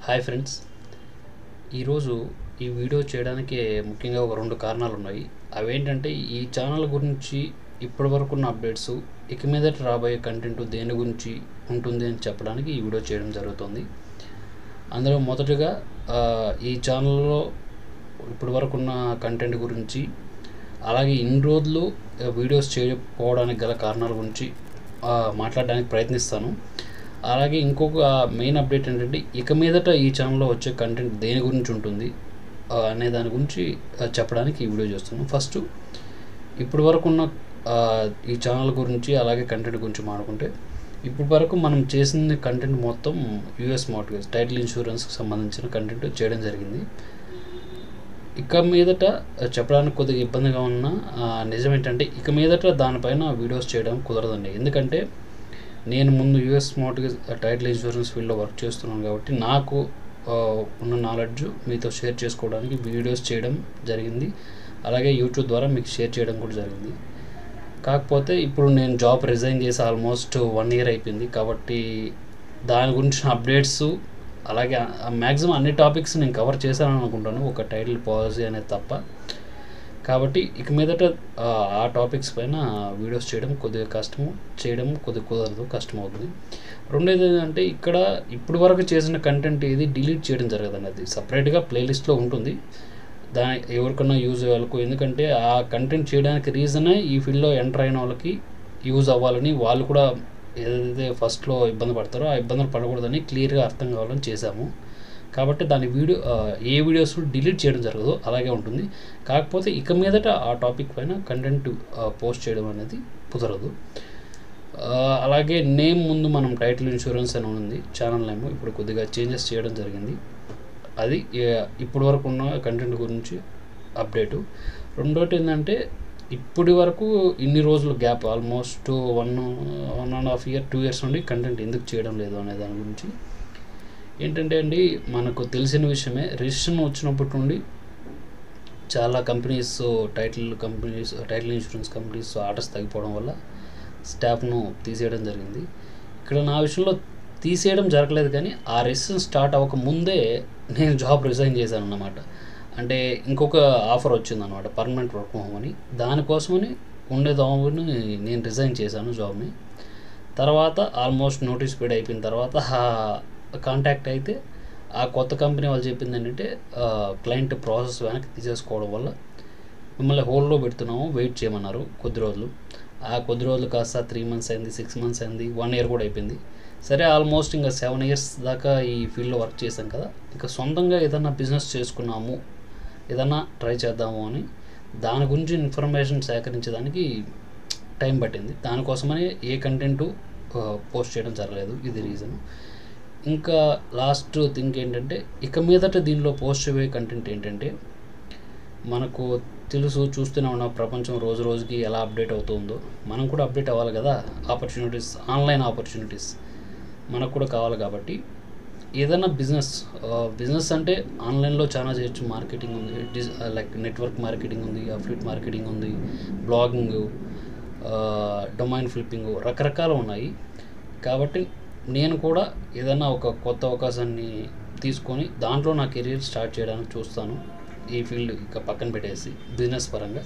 Hi friends, ఈరోజు ఈ video చేయడానికి ముఖ్యంగా ఒక 2 కారణాలు ఉన్నాయి. అవేంటంటే ఈ ఛానల్ గురించి ఇప్పటివరకు ఉన్న అప్డేట్స్, ఇక మీదట రాబోయే కంటెంట్ దేని గురించి ఉంటుంది అని చెప్పడానికి ఈ వీడియో చేయడం జరుగుతుంది. అందులో మొదటగా ఈ ఛానల్లో ఇప్పటివరకు ఉన్న కంటెంట్ గురించి, అలాగే ఇన్ని రోజులు వీడియోస్ చేయకపోవడానికి గల కారణాల గురించి మాట్లాడడానికి ప్రయత్నిస్తాను. అలాగే ఇంకొక మెయిన్ అప్డేట్ ఏంటంటే ఇక మీదట ఈ ఛానల్లో వచ్చే కంటెంట్ దేని గురించి ఉంటుంది అనే దాని గురించి చెప్పడానికి ఈ వీడియో చేస్తున్నాను. ఫస్ట్ ఇప్పటి వరకు ఉన్న ఈ ఛానల్ గురించి అలాగే కంటెంట్ గురించి మాట్లాడుకుంటే, ఇప్పటి వరకు మనం చేసిన కంటెంట్ మొత్తం యూఎస్ మార్ట్గేజ్ టైటిల్ ఇన్సూరెన్స్కి సంబంధించిన కంటెంట్ చేయడం జరిగింది. ఇక మీదట చెప్పడానికి కొద్దిగా ఇబ్బందిగా ఉన్న నిజం ఏంటంటే ఇక మీదట దానిపైన వీడియోస్ చేయడం కుదరదండి. ఎందుకంటే నేను ముందు యూఎస్ మార్ట్గేజ్ టైటిల్ ఇన్సూరెన్స్ ఫీల్డ్లో వర్క్ చేస్తున్నాను కాబట్టి నాకు ఉన్న నాలెడ్జ్ మీతో షేర్ చేసుకోవడానికి వీడియోస్ చేయడం జరిగింది. అలాగే యూట్యూబ్ ద్వారా మీకు షేర్ చేయడం కూడా జరిగింది. కాకపోతే ఇప్పుడు నేను జాబ్ రిజైన్ చేసి ఆల్మోస్ట్ 1 year అయిపోయింది. కాబట్టి దాని గురించిన అప్డేట్స్, అలాగే మ్యాక్సిమం అన్ని టాపిక్స్ నేను కవర్ చేశాను అనుకుంటాను, ఒక టైటిల్ పాలసీ అనేది తప్ప. కాబట్టి ఇక మీదట ఆ టాపిక్స్ పైన వీడియోస్ చేయడం కొద్దిగా కష్టము, చేయడం కొద్దిగా కుదరదు, కష్టం అవుతుంది. రెండోది ఏంటంటే ఇక్కడ ఇప్పుడు వరకు చేసిన కంటెంట్ ఏది డిలీట్ చేయడం జరగదండి. అది సపరేట్గా ప్లేలిస్ట్లో ఉంటుంది. దాని ఎవరికన్నా యూజ్ అవ్వాలకు, ఎందుకంటే ఆ కంటెంట్ చేయడానికి రీజనే ఈ ఫీల్డ్లో ఎంటర్ అయిన వాళ్ళకి యూజ్ అవ్వాలని, వాళ్ళు కూడా ఏదైతే ఫస్ట్లో ఇబ్బంది పడతారో ఆ ఇబ్బందులు పడకూడదని క్లియర్గా అర్థం కావాలని చేశాము. కాబట్టి దాని ఏ వీడియోస్ డిలీట్ చేయడం జరగదు, అలాగే ఉంటుంది. కాకపోతే ఇక మీదట ఆ టాపిక్ పైన కంటెంట్ పోస్ట్ చేయడం అనేది కుదరదు. అలాగే నేమ్ ముందు మనం టైటిల్ ఇన్సూరెన్స్ అని ఉంది ఛానల్ నేమ్, ఇప్పుడు కొద్దిగా చేంజెస్ చేయడం జరిగింది. అది ఇప్పటి వరకు ఉన్న కంటెంట్ గురించి అప్డేటు. రెండోటి ఏంటంటే ఇప్పటి వరకు ఇన్ని రోజులు గ్యాప్, ఆల్మోస్ట్ 1.5 year 2 years నుండి కంటెంట్ ఎందుకు చేయడం లేదు అనే దాని గురించి ఏంటంటే అండి, మనకు తెలిసిన విషయమే. రిజిస్ట్రేషన్ వచ్చినప్పటి నుండి చాలా companies, title insurance companies orders తగ్గిపోవడం వల్ల స్టాఫ్ను తీసేయడం జరిగింది. ఇక్కడ నా విషయంలో తీసేయడం జరగలేదు, కానీ ఆ రిజిస్ట్రేషన్ స్టార్ట్ అవ్వక ముందే నేను జాబ్ రిజైన్ చేశాను అన్నమాట. అంటే ఇంకొక ఆఫర్ వచ్చిందన్నమాట, పర్మనెంట్ వర్క్ ఫ్రమ్ హోమ్ అని. దానికోసమని ఉండే జాబ్ని నేను రిజైన్ చేశాను జాబ్ని. తర్వాత ఆల్మోస్ట్ నోటీస్ పీరియడ్ అయిపోయిన తర్వాత కాంటాక్ట్ అయితే ఆ కొత్త కంపెనీ వాళ్ళు చెప్పింది ఏంటంటే క్లయింట్ ప్రాసెస్ వెనక్కి తీసేసుకోవడం వల్ల మిమ్మల్ని హోల్డ్లో పెడుతున్నాము, వెయిట్ చేయమన్నారు కొద్ది రోజులు. ఆ కొద్ది రోజులు కాస్త 3 months అయింది, 6 months అయింది, 1 year కూడా అయిపోయింది. సరే, ఆల్మోస్ట్ ఇంకా 7 years దాకా ఈ ఫీల్డ్లో వర్క్ చేశాం కదా, ఇంకా సొంతంగా ఏదన్నా బిజినెస్ చేసుకున్నాము, ఏదన్నా ట్రై చేద్దాము అని దాని గురించి ఇన్ఫర్మేషన్ సేకరించడానికి టైం పట్టింది. దానికోసమని ఏ కంటెంటు పోస్ట్ చేయడం జరగలేదు, ఇది రీజన్. ఇంకా లాస్ట్ థింగ్ ఏంటంటే ఇక మీదట దీనిలో పోస్ట్ చేయబోయే కంటెంట్ ఏంటంటే, మనకు తెలుసు, చూస్తూనే ఉన్న ప్రపంచం రోజు రోజుకి ఎలా అప్డేట్ అవుతుందో మనం కూడా అప్డేట్ అవ్వాలి కదా. ఆన్లైన్ ఆపర్చునిటీస్ మనకు కూడా కావాలి. కాబట్టి ఏదైనా బిజినెస్ అంటే ఆన్లైన్లో చాలా చేయొచ్చు. మార్కెటింగ్ ఉంది, లైక్ నెట్వర్క్ మార్కెటింగ్ ఉంది, అఫిలియేట్ మార్కెటింగ్ ఉంది, బ్లాగింగ్, డొమైన్ ఫ్లిప్పింగ్, రకరకాలు ఉన్నాయి. కాబట్టి నేను కూడా ఏదైనా ఒక కొత్త అవకాశాన్ని తీసుకొని దాంట్లో నా కెరీర్ స్టార్ట్ చేయడానికి చూస్తాను. ఈ ఫీల్డ్ ఇక పక్కన పెట్టేసి బిజినెస్ పరంగా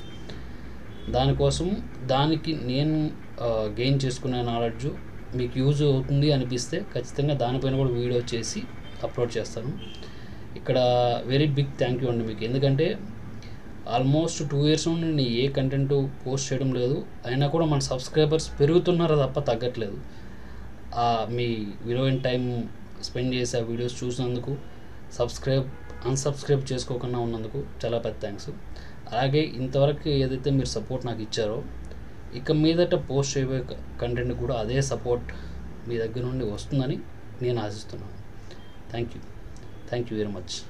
దానికి నేను గెయిన్ చేసుకునే నాలెడ్జ్ మీకు యూజ్ అవుతుంది అనిపిస్తే ఖచ్చితంగా దానిపైన కూడా వీడియో చేసి అప్లోడ్ చేస్తాను. ఇక్కడ వెరీ బిగ్ థ్యాంక్ యూ అండి మీకు. ఎందుకంటే ఆల్మోస్ట్ 2 years నుండి నేను ఏ కంటెంట్ పోస్ట్ చేయడం లేదు, అయినా కూడా మన సబ్స్క్రైబర్స్ పెరుగుతున్నారు తప్ప తగ్గట్లేదు. మీ విలువైన టైం స్పెండ్ చేసి ఆ వీడియోస్ చూసినందుకు, అన్సబ్స్క్రైబ్ చేసుకోకుండా ఉన్నందుకు చాలా పెద్ద థ్యాంక్స్. అలాగే ఇంతవరకు ఏదైతే మీరు సపోర్ట్ నాకు ఇచ్చారో, ఇక మీదట పోస్ట్ చేయబోయే కంటెంట్ కూడా అదే సపోర్ట్ మీ దగ్గర నుండి వస్తుందని నేను ఆశిస్తున్నాను. Thank you very much.